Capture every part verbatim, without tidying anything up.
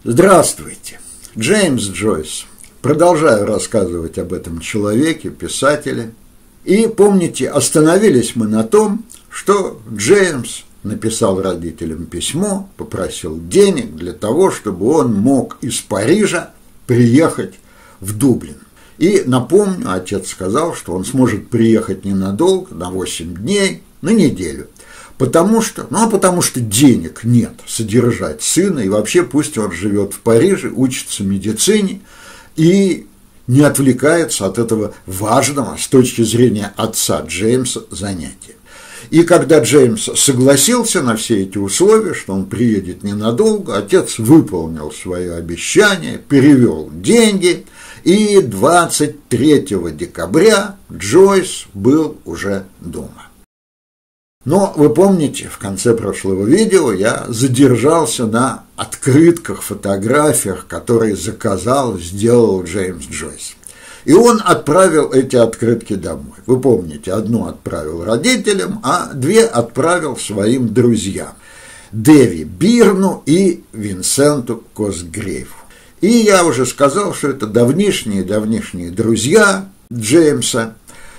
Здравствуйте, Джеймс Джойс. Продолжаю рассказывать об этом человеке, писателе. И помните, остановились мы на том, что Джеймс написал родителям письмо, попросил денег для того, чтобы он мог из Парижа приехать в Дублин. И напомню, отец сказал, что он сможет приехать ненадолго, на восемь дней, на неделю. Потому что, ну, а потому что денег нет содержать сына, и вообще пусть он живет в Париже, учится медицине и не отвлекается от этого важного с точки зрения отца Джеймса занятия. И когда Джеймс согласился на все эти условия, что он приедет ненадолго, отец выполнил свое обещание, перевел деньги, и двадцать третьего декабря Джойс был уже дома. Но вы помните, в конце прошлого видео я задержался на открытках, фотографиях, которые заказал, сделал Джеймс Джойс. И он отправил эти открытки домой. Вы помните, одну отправил родителям, а две отправил своим друзьям – Дэви Бирну и Винсенту Косгрейву. И я уже сказал, что это давнишние-давнишние друзья Джеймса.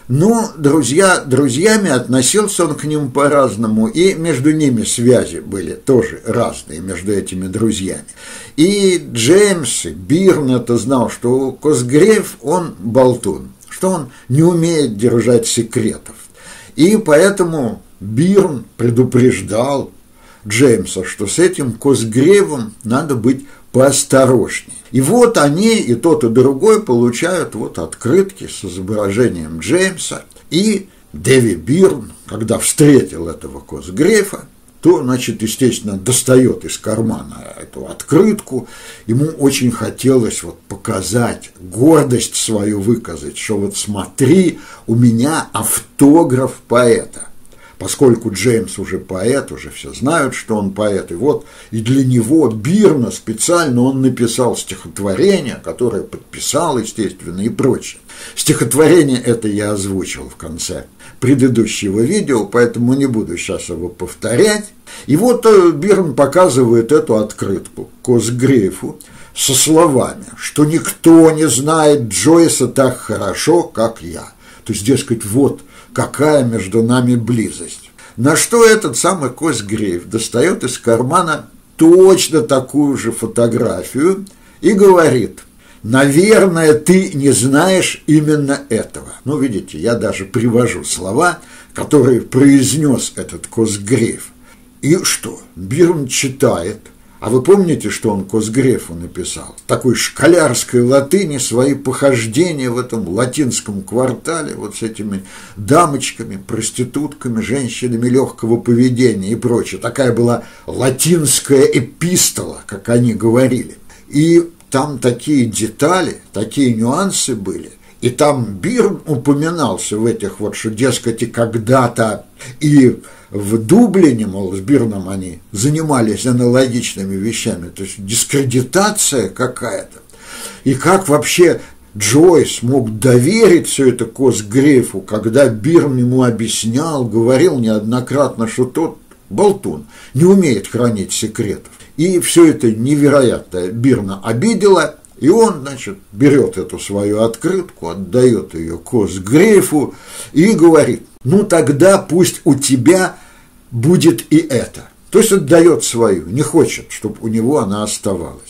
Но друзья, друзьями относился он к ним по-разному, и между ними связи были тоже разные, между этими друзьями. И Джеймс, и Бирн это знал, что Косгрейв, он болтун, что он не умеет держать секретов. И поэтому Бирн предупреждал Джеймса, что с этим Косгрейвом надо быть поосторожнее. И вот они, и тот, и другой, получают вот открытки с изображением Джеймса. И Дэви Бирн, когда встретил этого Косгрейва, то, значит, естественно, достает из кармана эту открытку. Ему очень хотелось вот показать, гордость свою выказать, что вот смотри, у меня автограф поэта. Поскольку Джеймс уже поэт, уже все знают, что он поэт, и вот и для него, Бирна, специально он написал стихотворение, которое подписал, естественно, и прочее. Стихотворение это я озвучил в конце предыдущего видео, поэтому не буду сейчас его повторять. И вот Бирн показывает эту открытку Косгрейву со словами, что никто не знает Джойса так хорошо, как я. То есть, дескать, вот какая между нами близость. На что этот самый Косгрейв достает из кармана точно такую же фотографию и говорит: наверное, ты не знаешь именно этого. Ну, видите, я даже привожу слова, которые произнес этот Косгрейв. И что? Бирн читает. А вы помните, что он Косгрейву написал? Такой школярской латыни свои похождения в этом латинском квартале, вот с этими дамочками, проститутками, женщинами легкого поведения и прочее. Такая была латинская эпистола, как они говорили. И там такие детали, такие нюансы были. И там Бирн упоминался в этих вот, что, дескать, и когда-то и в Дублине, мол, с Бирном они занимались аналогичными вещами, то есть дискредитация какая-то. И как вообще Джойс мог доверить все это Косгрейву, когда Бирн ему объяснял, говорил неоднократно, что тот болтун, не умеет хранить секретов. И все это невероятно Бирна обидело. И он, значит, берет эту свою открытку, отдает ее Косгрейву и говорит: ну тогда пусть у тебя будет и это. То есть отдает свою, не хочет, чтобы у него она оставалась.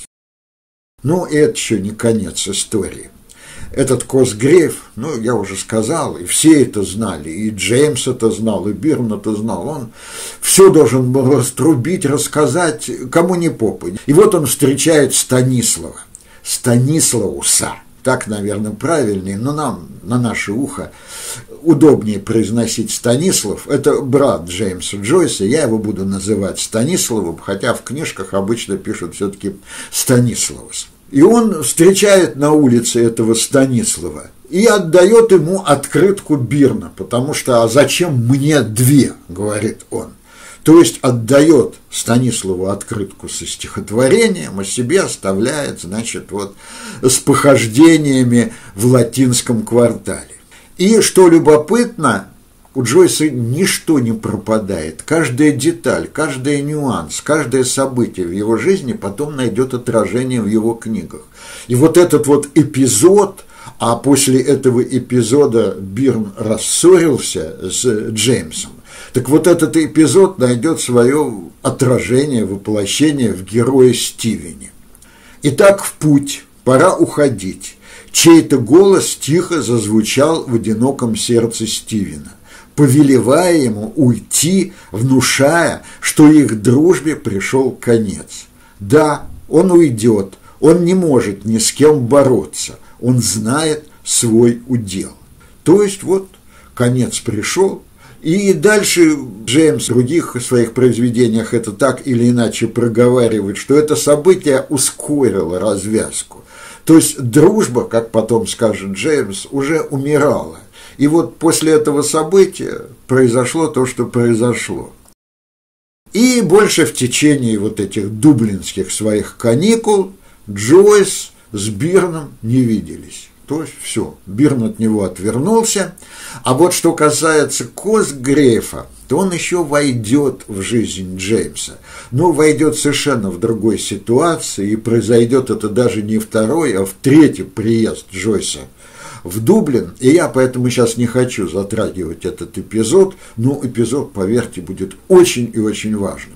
Но это еще не конец истории. Этот Косгрейв, ну, я уже сказал, и все это знали, и Джеймс это знал, и Бирн это знал, он все должен был раструбить, рассказать, кому ни попадя. И вот он встречает Станислава. Станислауса, так, наверное, правильнее, но нам, на наше ухо, удобнее произносить Станислав. Это брат Джеймса Джойса, я его буду называть Станиславом, хотя в книжках обычно пишут все-таки Станиславус. И он встречает на улице этого Станислава и отдает ему открытку Бирна, потому что «а зачем мне две?» – говорит он. То есть отдает Станиславу открытку со стихотворением, а себе оставляет, значит, вот с похождениями в латинском квартале. И, что любопытно, у Джойса ничто не пропадает. Каждая деталь, каждый нюанс, каждое событие в его жизни потом найдет отражение в его книгах. И вот этот вот эпизод, а после этого эпизода Бирн рассорился с Джеймсом, так вот этот эпизод найдет свое отражение, воплощение в герое Стивене. Итак, в путь, пора уходить. Чей-то голос тихо зазвучал в одиноком сердце Стивена, повелевая ему уйти, внушая, что их дружбе пришел конец. Да, он уйдет, он не может ни с кем бороться, он знает свой удел. То есть вот конец пришел, и дальше Джеймс в других своих произведениях это так или иначе проговаривает, что это событие ускорило развязку. То есть дружба, как потом скажет Джеймс, уже умирала. И вот после этого события произошло то, что произошло. И больше в течение вот этих дублинских своих каникул Джойс с Бирном не виделись. То есть все, Бирн от него отвернулся. А вот что касается Косгрейва, то он еще войдет в жизнь Джеймса. Но войдет совершенно в другой ситуации, и произойдет это даже не второй, а в третий приезд Джойса в Дублин. И я поэтому сейчас не хочу затрагивать этот эпизод, но эпизод, поверьте, будет очень и очень важным.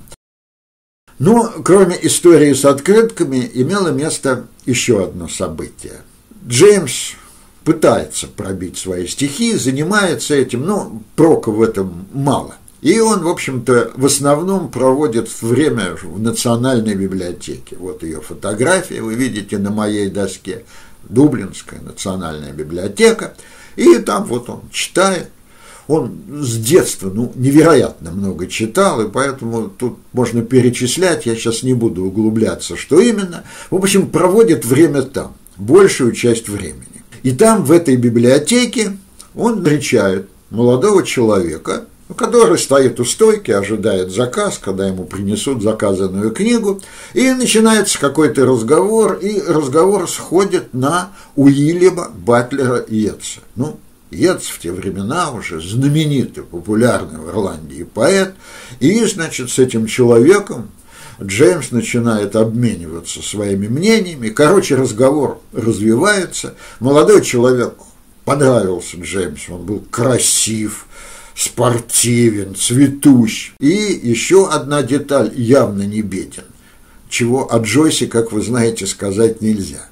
Но кроме истории с открытками имело место еще одно событие. Джеймс пытается пробить свои стихи, занимается этим, но прока в этом мало. И он, в общем-то, в основном проводит время в Национальной библиотеке. Вот ее фотография, вы видите на моей доске, Дублинская национальная библиотека. И там вот он читает. Он с детства, ну, невероятно много читал, и поэтому тут можно перечислять, я сейчас не буду углубляться, что именно. В общем, проводит время там, большую часть времени. И там, в этой библиотеке, он встречает молодого человека, который стоит у стойки, ожидает заказ, когда ему принесут заказанную книгу, и начинается какой-то разговор, и разговор сходит на Уильяма Батлера Йейтса. Ну, Йейтс в те времена уже знаменитый, популярный в Ирландии поэт, и, значит, с этим человеком Джеймс начинает обмениваться своими мнениями. Короче, разговор развивается. Молодой человек понравился Джеймсу, он был красив, спортивен, цветущ. И еще одна деталь, явно не беден, чего о Джойсе, как вы знаете, сказать нельзя.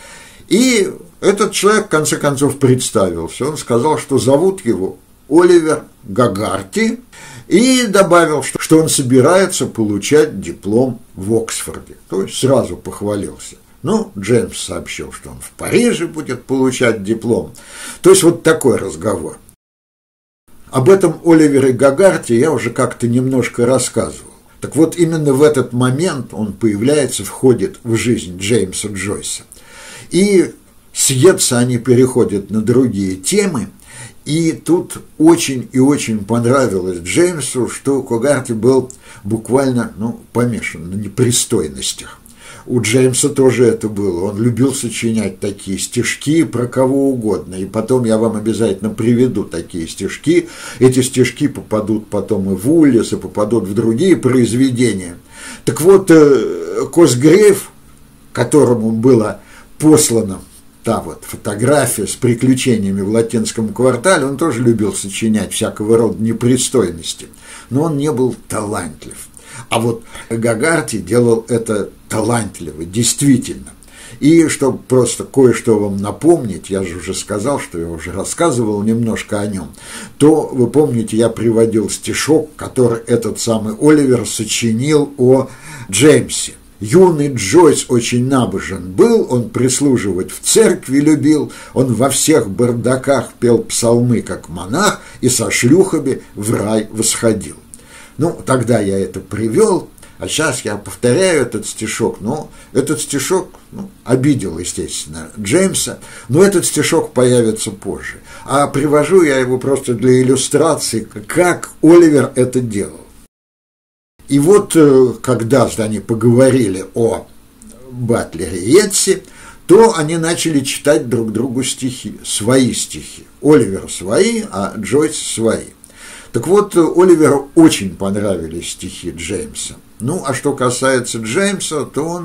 И этот человек, в конце концов, представился. Он сказал, что зовут его Оливер Гагарти, и добавил, что он собирается получать диплом в Оксфорде. То есть сразу похвалился. Ну, Джеймс сообщил, что он в Париже будет получать диплом. То есть вот такой разговор. Об этом Оливере Гагарти я уже как-то немножко рассказывал. Так вот, именно в этот момент он появляется, входит в жизнь Джеймса Джойса. И с Йейтса они переходят на другие темы. И тут очень и очень понравилось Джеймсу, что Когарти был буквально, ну, помешан на непристойностях. У Джеймса тоже это было. Он любил сочинять такие стишки про кого угодно. И потом я вам обязательно приведу такие стишки. Эти стишки попадут потом и в Уллис, и попадут в другие произведения. Так вот, Косгрейв, которому было послано та вот фотография с приключениями в латинском квартале, он тоже любил сочинять всякого рода непристойности, но он не был талантлив. А вот Гагарти делал это талантливо, действительно. И чтобы просто кое-что вам напомнить, я же уже сказал, что я уже рассказывал немножко о нем, то, вы помните, я приводил стишок, который этот самый Оливер сочинил о Джеймсе. Юный Джойс очень набожен был, он прислуживать в церкви любил, он во всех бардаках пел псалмы, как монах, и со шлюхами в рай восходил. Ну, тогда я это привел, а сейчас я повторяю этот стишок, но этот стишок ну, обидел, естественно, Джеймса, но этот стишок появится позже. А привожу я его просто для иллюстрации, как Оливер это делал. И вот, когда они поговорили о Батлере Йейтсе, то они начали читать друг другу стихи, свои стихи. Оливер свои, а Джойс свои. Так вот, Оливеру очень понравились стихи Джеймса. Ну, а что касается Джеймса, то он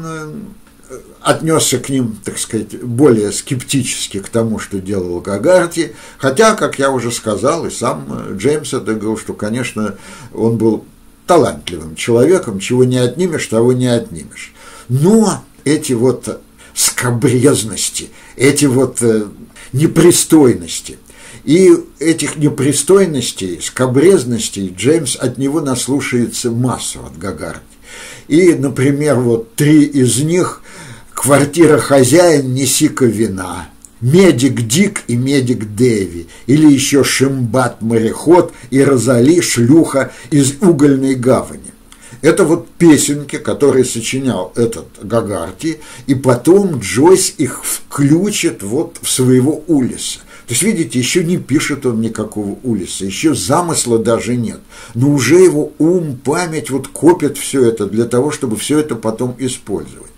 отнесся к ним, так сказать, более скептически к тому, что делал Гагарти, хотя, как я уже сказал, и сам Джеймс это говорил, что, конечно, он был талантливым человеком, чего не отнимешь, того не отнимешь. Но эти вот скабрезности, эти вот непристойности, и этих непристойностей, скабрезностей Джеймс от него наслушается массу от Гагарти. И, например, вот три из них: «Квартира хозяин, неси-ка вина», «Медик Дик» и «Медик Дэви», или еще «Шимбат мореход» и «Розали шлюха из угольной гавани». Это вот песенки, которые сочинял этот Гагарти, и потом Джойс их включит вот в своего Улисса. То есть, видите, еще не пишет он никакого Улисса, еще замысла даже нет, но уже его ум, память вот копит все это для того, чтобы все это потом использовать.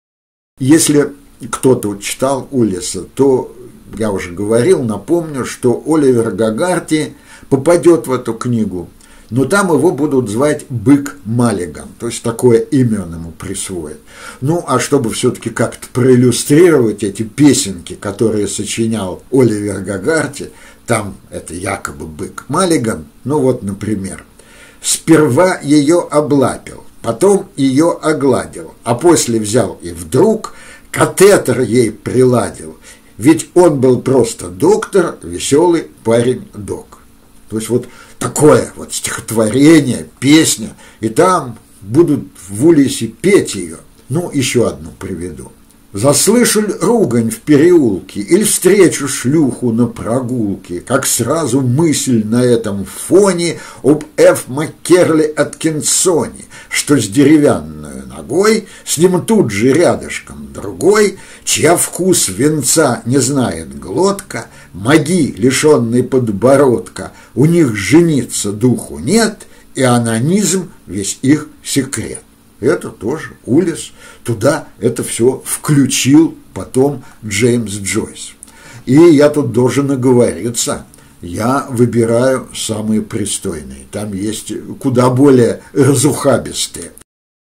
Если кто-то читал Улисса, то, я уже говорил, напомню, что Оливер Гагарти попадет в эту книгу, но там его будут звать Бык Маллиган, то есть такое имя он ему присвоит. Ну, а чтобы все-таки как-то проиллюстрировать эти песенки, которые сочинял Оливер Гагарти, там это якобы Бык Маллиган, ну вот, например: «Сперва ее облапил, потом ее огладил, а после взял и вдруг катетер ей приладил, ведь он был просто доктор, веселый парень-док». То есть вот такое вот стихотворение, песня, и там будут в Улиссе петь ее. Ну, еще одну приведу. «Заслышу ль ругань в переулке или встречу шлюху на прогулке, как сразу мысль на этом фоне об Ф. Маккерли Аткинсоне, что с деревянной ногой, с ним тут же рядышком другой, чья вкус венца не знает глотка, маги, лишенный подбородка, у них жениться духу нет, и анонизм весь их секрет». Это тоже Улисс, туда это все включил потом Джеймс Джойс. И я тут должен оговориться, я выбираю самые пристойные, там есть куда более разухабистые.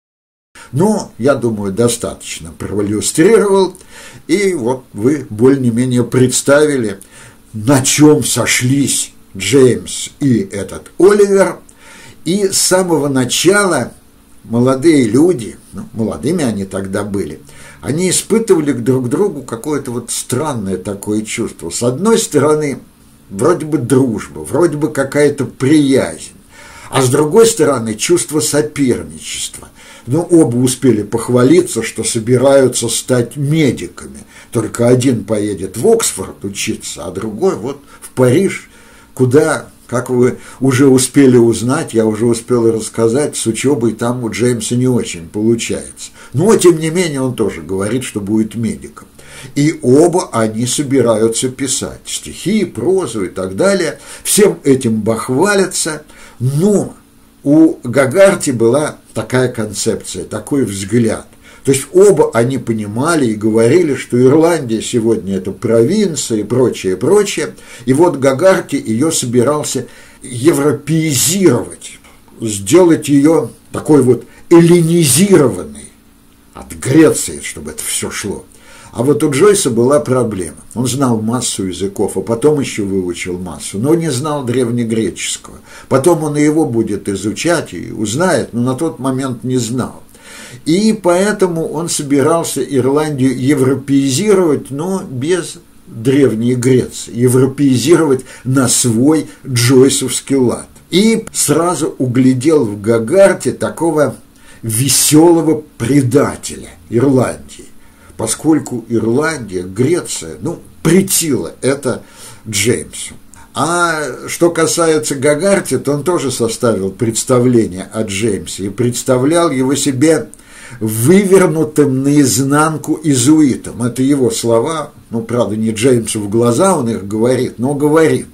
Но, я думаю, достаточно проиллюстрировал, и вот вы более-менее представили, на чем сошлись Джеймс и этот Оливер, и с самого начала молодые люди, ну, молодыми они тогда были, они испытывали друг к другу какое-то вот странное такое чувство. С одной стороны, вроде бы дружба, вроде бы какая-то приязнь, а с другой стороны, чувство соперничества. Ну, оба успели похвалиться, что собираются стать медиками. Только один поедет в Оксфорд учиться, а другой вот в Париж, куда... Как вы уже успели узнать, я уже успел рассказать, с учебой там у Джеймса не очень получается. Но, тем не менее, он тоже говорит, что будет медиком. И оба они собираются писать стихи, прозу и так далее. Всем этим бахвалятся. Но у Гагарти была такая концепция, такой взгляд. То есть оба они понимали и говорили, что Ирландия сегодня это провинция и прочее, прочее. И вот Гагарти ее собирался европеизировать, сделать ее такой вот эллинизированной от Греции, чтобы это все шло. А вот у Джойса была проблема. Он знал массу языков, а потом еще выучил массу, но не знал древнегреческого. Потом он и его будет изучать и узнает, но на тот момент не знал. И поэтому он собирался Ирландию европеизировать, но без Древней Греции, европеизировать на свой джойсовский лад. И сразу углядел в Гагарте такого веселого предателя Ирландии, поскольку Ирландия, Греция, ну, претила это Джеймсу. А что касается Гагарти, то он тоже составил представление о Джеймсе и представлял его себе вывернутым наизнанку изуитом. Это его слова, ну, правда, не Джеймсу в глаза он их говорит, но говорит.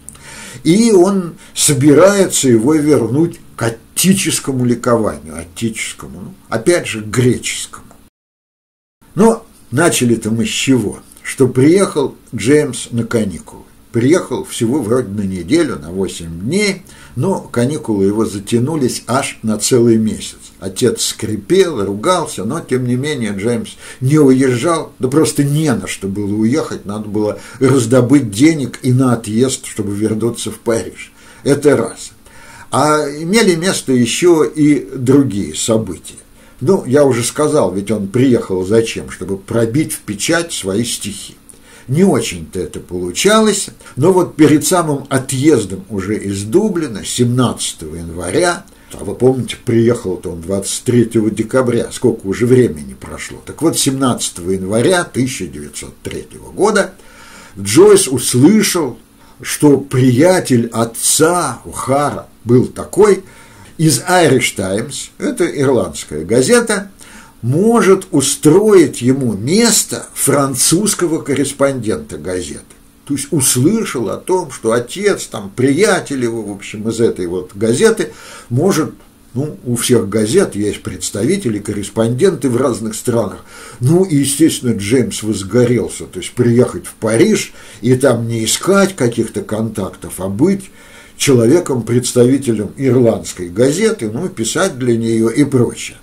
И он собирается его вернуть к аттическому ликованию, аттическому, ну, опять же, греческому. Но начали-то мы с чего? Что приехал Джеймс на каникулы. приехал всего вроде на неделю, на восемь дней, но каникулы его затянулись аж на целый месяц. Отец скрипел, ругался, но, тем не менее, Джеймс не уезжал, да просто не на что было уехать, надо было раздобыть денег и на отъезд, чтобы вернуться в Париж. Это раз. А имели место еще и другие события. Ну, я уже сказал, ведь он приехал зачем? Чтобы пробить в печать свои стихи. Не очень-то это получалось, но вот перед самым отъездом уже из Дублина, семнадцатого января, а вы помните, приехал-то он двадцать третьего декабря, сколько уже времени прошло. Так вот, семнадцатого января тысяча девятьсот третьего года Джойс услышал, что приятель отца О'Хара был такой, из Irish Times, это ирландская газета, может устроить ему место французского корреспондента газеты. То есть услышал о том, что отец, там, приятель его, в общем, из этой вот газеты, может, ну, у всех газет есть представители, корреспонденты в разных странах. Ну, и, естественно, Джеймс возгорелся, то есть приехать в Париж и там не искать каких-то контактов, а быть человеком, представителем ирландской газеты, ну, писать для нее и прочее.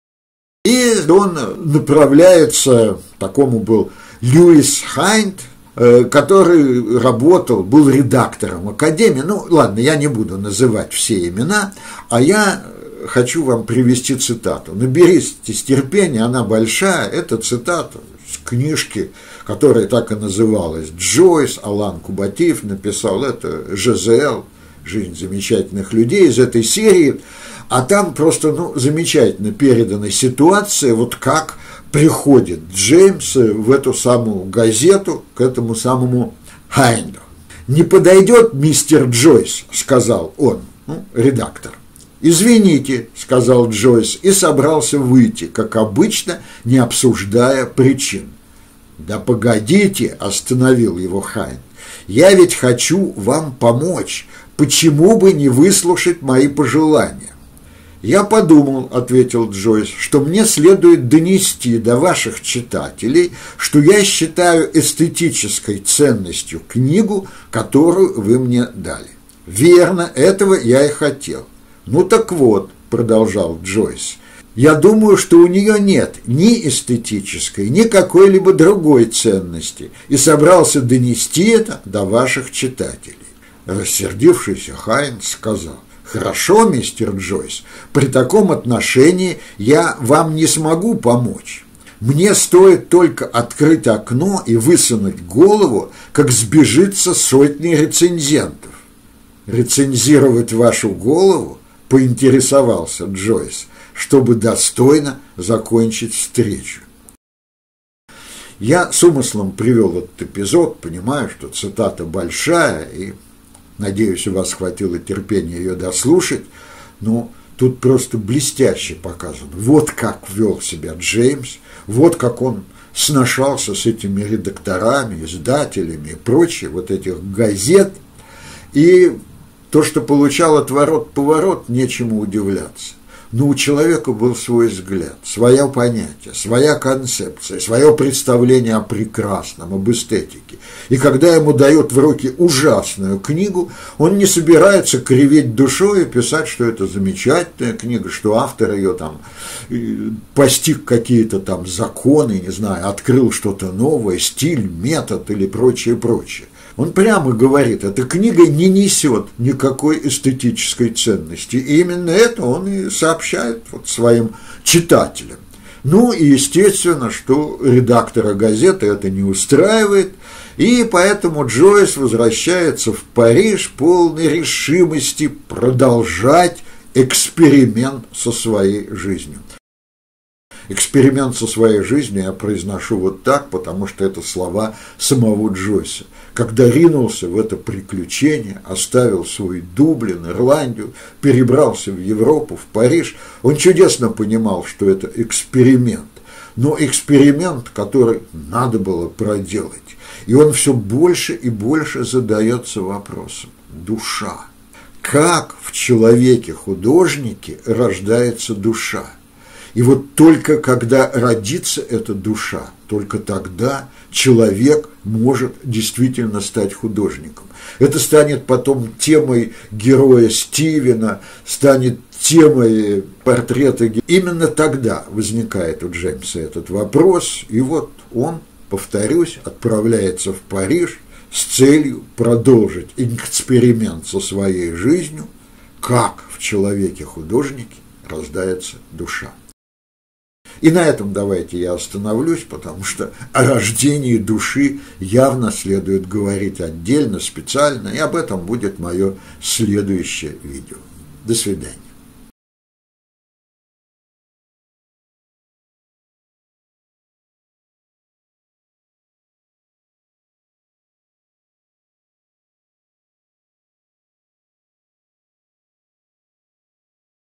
И он направляется, такому был Льюис Хайнд, который работал, был редактором Академии. Ну, ладно, я не буду называть все имена, а я хочу вам привести цитату. Наберитесь терпения, она большая, это цитата с книжки, которая так и называлась «Джойс», Алан Кубатиев написал, это Ж З Л, «Жизнь замечательных людей» из этой серии, а там просто, ну, замечательно передана ситуация, вот как приходит Джеймс в эту самую газету, к этому самому Хайнду. «Не подойдет мистер Джойс», – сказал он, ну, редактор. «Извините», – сказал Джойс, и собрался выйти, как обычно, не обсуждая причин. «Да погодите», – остановил его Хайнд, – «я ведь хочу вам помочь, почему бы не выслушать мои пожелания?» «Я подумал», – ответил Джойс, – «что мне следует донести до ваших читателей, что я считаю эстетической ценностью книгу, которую вы мне дали». «Верно, этого я и хотел». «Ну так вот», – продолжал Джойс, – «я думаю, что у нее нет ни эстетической, ни какой-либо другой ценности, и собрался донести это до ваших читателей». Рассердившийся Хайнд сказал: «Хорошо, мистер Джойс, при таком отношении я вам не смогу помочь. Мне стоит только открыть окно и высунуть голову, как сбежится сотни рецензентов». «Рецензировать вашу голову?» – поинтересовался Джойс, чтобы достойно закончить встречу. Я с умыслом привел этот эпизод, понимаю, что цитата большая, и надеюсь, у вас хватило терпения ее дослушать, но тут просто блестяще показано. Вот как вел себя Джеймс, вот как он сношался с этими редакторами, издателями и прочее, вот этих газет. И то, что получал отворот-поворот, нечему удивляться. Но у человека был свой взгляд, свое понятие, своя концепция, свое представление о прекрасном, об эстетике. И когда ему дают в руки ужасную книгу, он не собирается кривить душой и писать, что это замечательная книга, что автор ее там постиг какие-то там законы, не знаю, открыл что-то новое, стиль, метод или прочее, прочее. Он прямо говорит, эта книга не несет никакой эстетической ценности. И именно это он и сообщает вот своим читателям. Ну и естественно, что редактора газеты это не устраивает, и поэтому Джойс возвращается в Париж полной решимости продолжать эксперимент со своей жизнью. Эксперимент со своей жизнью я произношу вот так, потому что это слова самого Джойса. Когда ринулся в это приключение, оставил свой Дублин, Ирландию, перебрался в Европу, в Париж, он чудесно понимал, что это эксперимент. Но эксперимент, который надо было проделать. И он все больше и больше задается вопросом: душа. Как в человеке-художнике рождается душа? И вот только когда родится эта душа, только тогда человек может действительно стать художником. Это станет потом темой героя Стивена, станет темой портрета. Именно тогда возникает у Джеймса этот вопрос, и вот он, повторюсь, отправляется в Париж с целью продолжить эксперимент со своей жизнью, как в человеке-художнике рождается душа. И на этом давайте я остановлюсь, потому что о рождении души явно следует говорить отдельно, специально, и об этом будет мое следующее видео. До свидания.